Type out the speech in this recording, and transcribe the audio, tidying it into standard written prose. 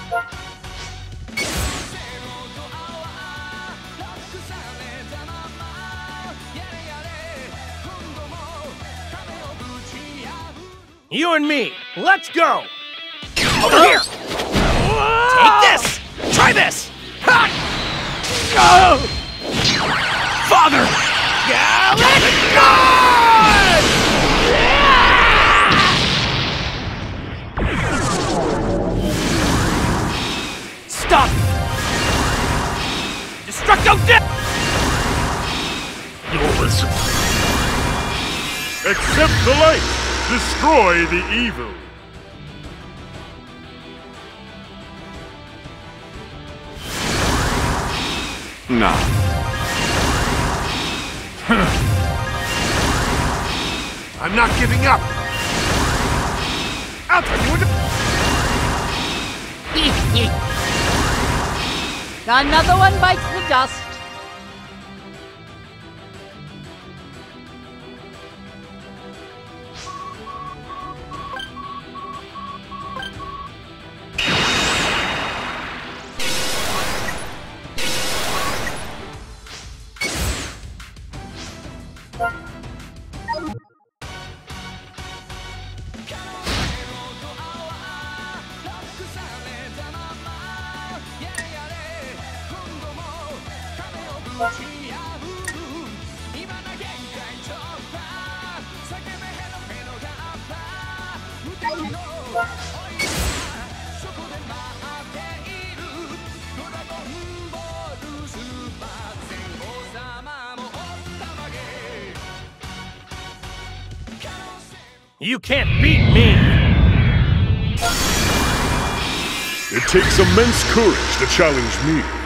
You and me, let's go! Over here! Take this! Try this! Ha! Father! Stop! Destructo Death! Yours. Accept the light! Destroy the evil! No. I'm not giving up! I'll turn you into... Another one bites the dust. You can't beat me! It takes immense courage to challenge me.